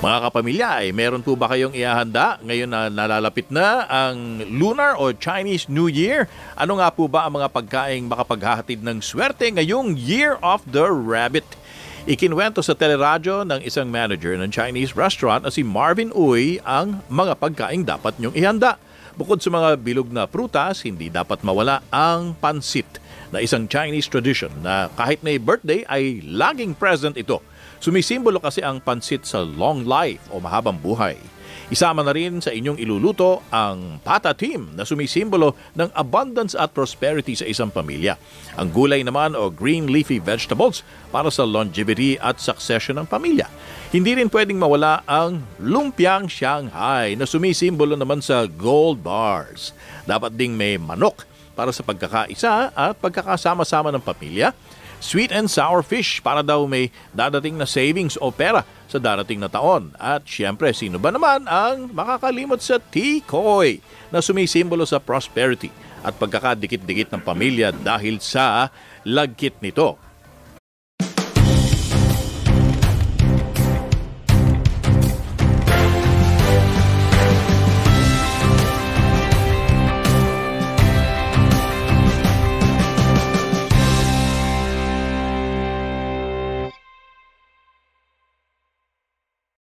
Mga kapamilya, meron po ba kayong ihahanda ngayon na nalalapit na ang Lunar o Chinese New Year? Ano nga po ba ang mga pagkaing makapaghahatid ng swerte ngayong Year of the Rabbit? Ikinwento sa teleradyo ng isang manager ng Chinese restaurant na si Marvin Uy ang mga pagkaing dapat niyong ihanda. Bukod sa mga bilog na prutas, hindi dapat mawala ang pansit na isang Chinese tradition na kahit may birthday ay laging present ito. Sumisimbolo kasi ang pansit sa long life o mahabang buhay. Isama na rin sa inyong iluluto ang patatim na sumisimbolo ng abundance at prosperity sa isang pamilya. Ang gulay naman o green leafy vegetables para sa longevity at succession ng pamilya. Hindi rin pwedeng mawala ang lumpiang Shanghai na sumisimbolo naman sa gold bars. Dapat ding may manok para sa pagkakaisa at pagkakasama-sama ng pamilya. Sweet and sour fish para daw may dadating na savings o pera sa darating na taon. At syempre, sino ba naman ang makakalimot sa tikoy na sumisimbolo sa prosperity at pagkakadikit-dikit ng pamilya dahil sa lagkit nito.